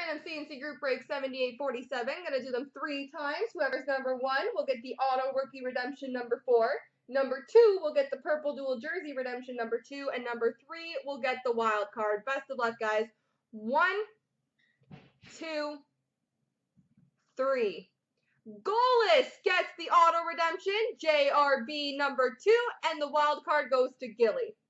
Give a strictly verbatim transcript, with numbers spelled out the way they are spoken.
Random C and C group break seventy-eight forty-seven. Gonna do them three times. Whoever's number one will get the auto rookie redemption number four. Number two will get the purple dual jersey redemption number two. And number three will get the wild card. Best of luck, guys. One, two, three. Goalless gets the auto redemption, J R B number two, and the wild card goes to Gilly.